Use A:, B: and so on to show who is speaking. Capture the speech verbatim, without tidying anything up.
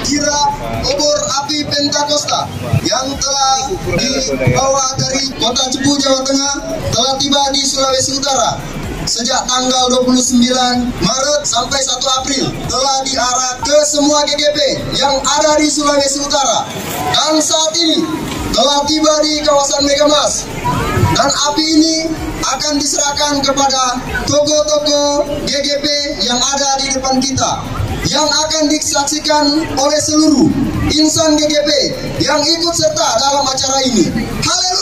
A: kirap obor api Pentakosta yang telah dibawa dari kota Cepu, Jawa Tengah telah tiba di Sulawesi Utara sejak tanggal dua puluh sembilan Maret sampai satu April, telah diarah ke semua G G P yang ada di Sulawesi Utara, dan saat ini telah tiba di kawasan Megamas, dan api ini akan diserahkan kepada toko-toko G G P yang ada di depan kita, yang akan disaksikan oleh seluruh insan G G P yang ikut serta dalam acara ini. Haleluya.